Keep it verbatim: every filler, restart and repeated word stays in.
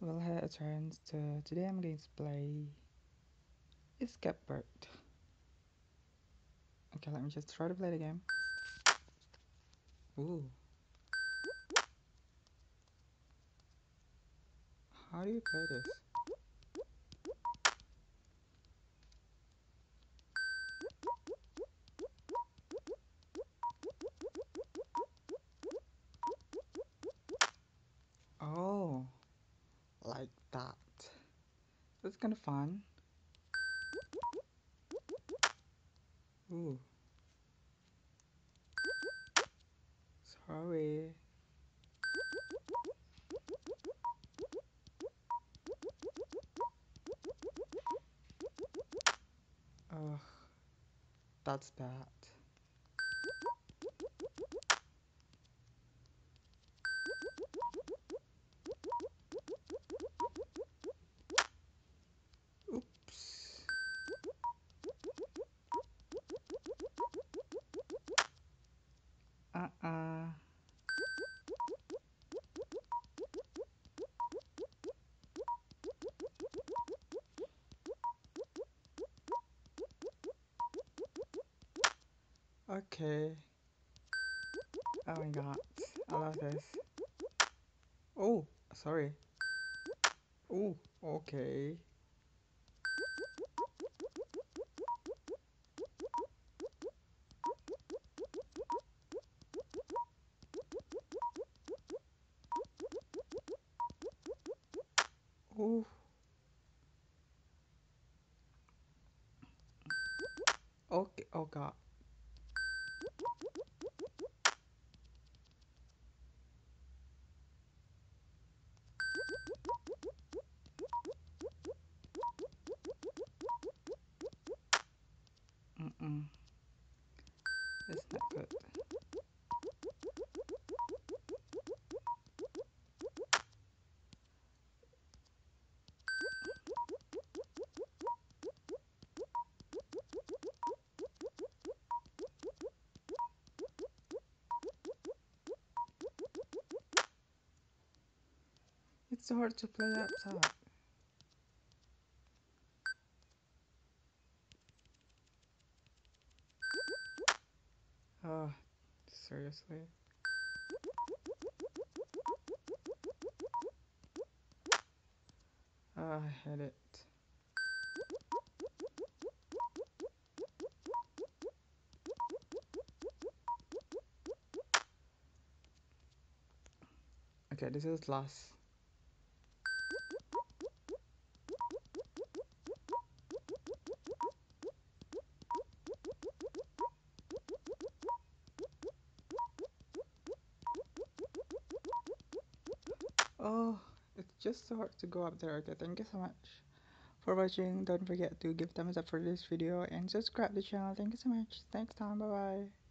Well, hello friends, so today I'm going to play Escape Bird. Okay, let me just try to play the game. Ooh. How do you play this? Oh, like that. That's kind of fun. Ooh. Sorry. Ugh, that's bad. Oops. Uh-uh. Okay. Oh my god. I love this. Oh, sorry. Oh, okay. Oh, okay. Oh god. Mm-mm. It's not good. It's so hard to play outside. Oh, seriously? Oh, I hate it. Okay, this is last. Oh, it's just so hard to go up there. Okay, thank you so much for watching. Don't forget to give thumbs up for this video and subscribe to the channel. Thank you so much. Next time, bye bye.